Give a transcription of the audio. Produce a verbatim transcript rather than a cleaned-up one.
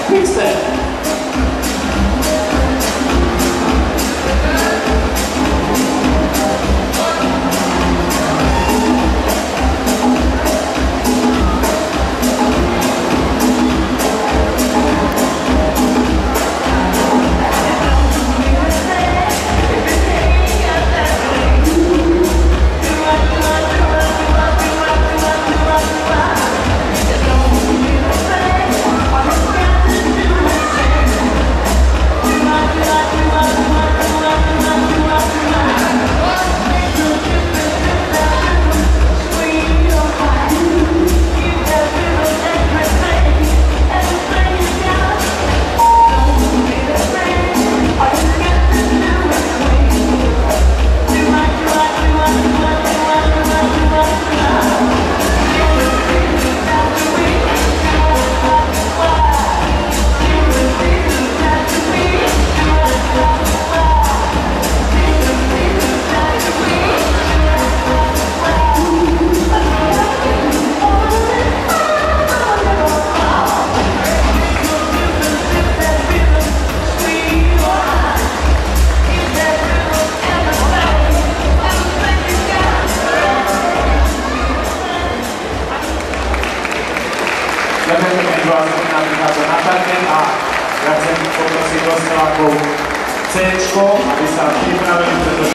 Quickstep. Ďakujem vás na prichádzať na parket a ja chcem poprosiť osmilákov C, aby sa pripravili, pretože